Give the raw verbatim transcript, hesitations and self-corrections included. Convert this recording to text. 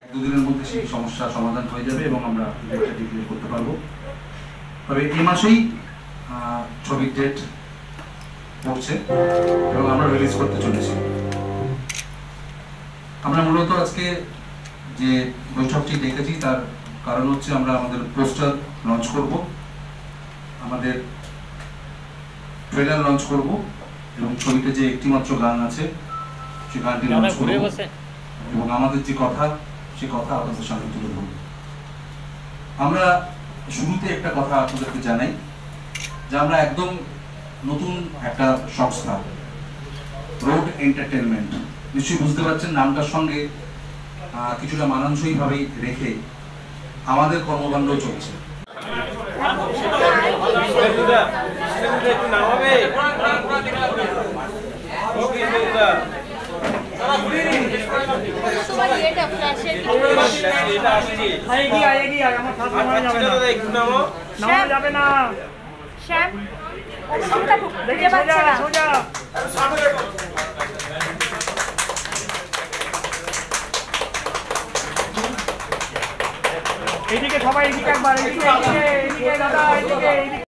দুদিনের মধ্যে সেই সমস্যার সমাধান হয়ে যাবে এবং আমরা ডেটটা ডিক্লেয়ার করতে পারবো। তবে এই মাসেই ছবির ডেট পড়ছে এবং আমরা রিলিজ করতে চলেছি। আমরা মূলত আজকে যে বৈঠকটি ডেকেছি তার কারণ হচ্ছে আমরা আমাদের পোস্টার লঞ্চ করব, আমাদের ট্রেলার লঞ্চ করব এবং ছবিতে যে একটিমাত্র গান আছে সেই গানটি লঞ্চ করব এবং আমাদের যে কথা সে কথা আপনাদের সামনে তুলে ধরব। আমরা শুরুতে একটা কথা আপনাদেরকে জানাই যে আমরা একদম নতুন একটা সংস্থা, রোড এন্টারটেনমেন্ট। নিশ্চয়ই বুঝতে পারছেন নামটার সঙ্গে কিছুটা মানানসই ভাবেই রেখে আমাদের কর্মকাণ্ড চলছে। এইদিকে সবাই এদিকে একবার, এদিকে এদিকে দাদা, এদিকে।